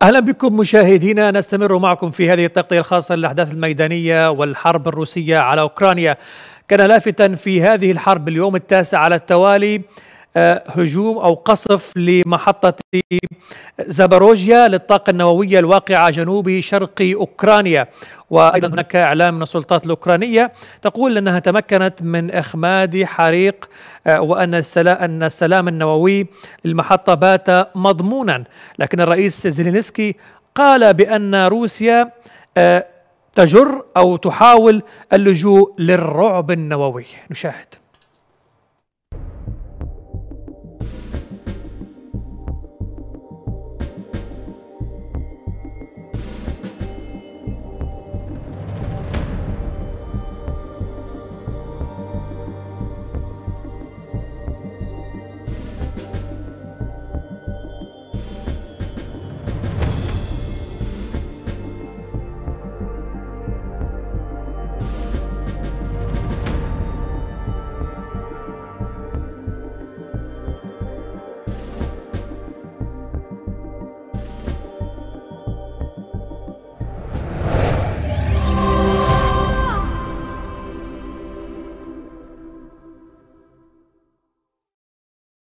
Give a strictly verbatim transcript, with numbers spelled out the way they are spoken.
أهلا بكم مشاهدينا، نستمر معكم في هذه التغطية الخاصة للأحداث الميدانية والحرب الروسية على أوكرانيا. كان لافتا في هذه الحرب اليوم التاسع على التوالي هجوم أو قصف لمحطة زاباروجيا للطاقة النووية الواقعة جنوب شرق أوكرانيا. وأيضا هناك إعلام من السلطات الأوكرانية تقول أنها تمكنت من إخماد حريق وأن السلام, السلام النووي للمحطة بات مضمونا. لكن الرئيس زيلينسكي قال بأن روسيا تجر أو تحاول اللجوء للرعب النووي. نشاهد.